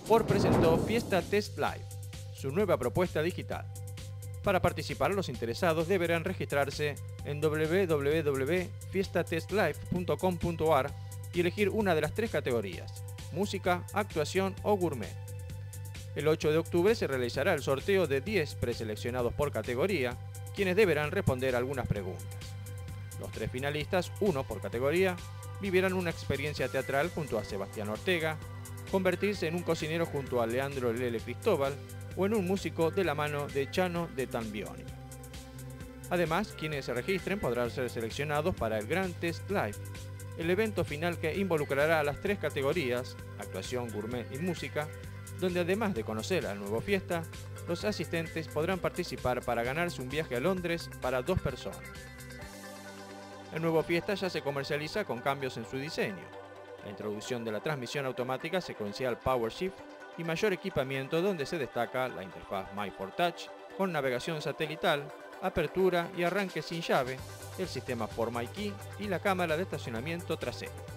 Ford presentó Fiesta Test Live, su nueva propuesta digital. Para participar, los interesados deberán registrarse en www.fiestatestlive.com.ar y elegir una de las 3 categorías: música, actuación o gourmet. El 8 de octubre se realizará el sorteo de 10 preseleccionados por categoría, quienes deberán responder algunas preguntas. Los 3 finalistas, uno por categoría, vivirán una experiencia teatral junto a Sebastián Ortega, convertirse en un cocinero junto a Leandro Lele Cristóbal o en un músico de la mano de Chano de Tambioni. Además, quienes se registren podrán ser seleccionados para el Grand Test Live, el evento final que involucrará a las 3 categorías, actuación, gourmet y música, donde además de conocer al nuevo Fiesta, los asistentes podrán participar para ganarse un viaje a Londres para 2 personas. El nuevo Fiesta ya se comercializa con cambios en su diseño, la introducción de la transmisión automática secuencial PowerShift y mayor equipamiento, donde se destaca la interfaz My4Touch con navegación satelital, apertura y arranque sin llave, el sistema For My Key y la cámara de estacionamiento trasero.